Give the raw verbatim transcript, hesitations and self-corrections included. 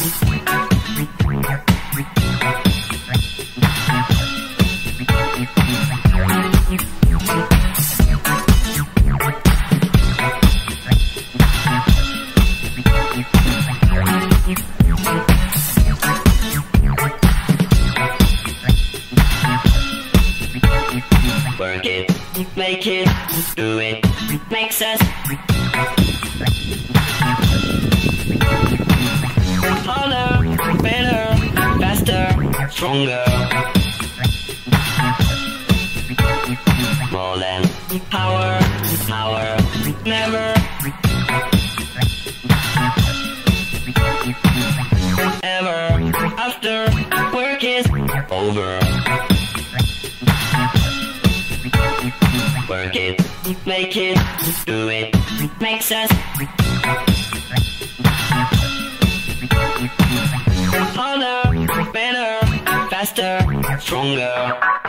Work it, make it, do it, makes us harder, better, faster, stronger. More than power, power, never. Ever after work is over. Work it, make it, do it, makes us harder, better, faster, stronger.